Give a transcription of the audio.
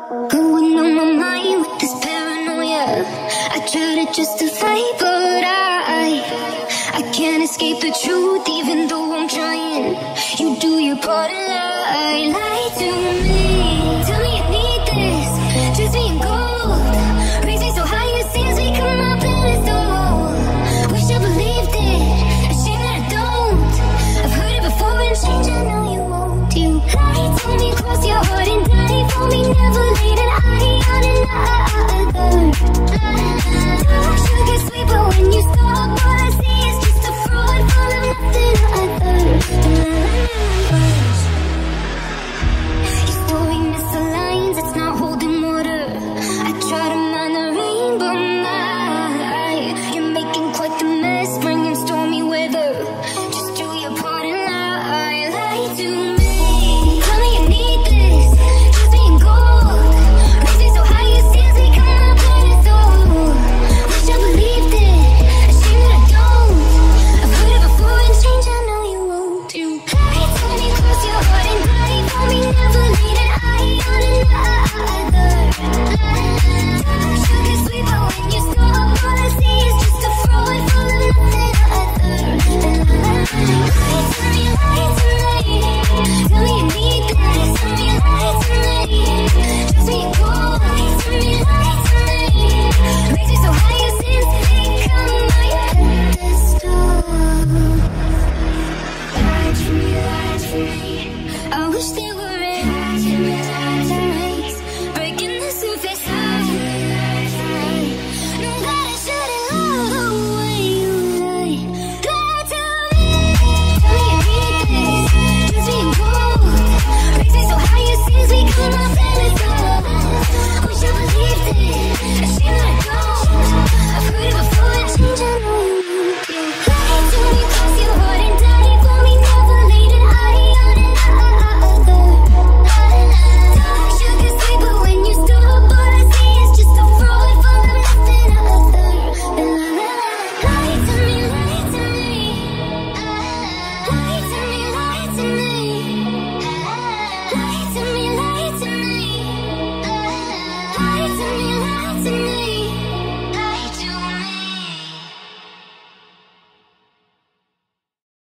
Going on my mind with this paranoia. I try to justify, but I can't escape the truth, even though I'm trying. You do your part and lie to me.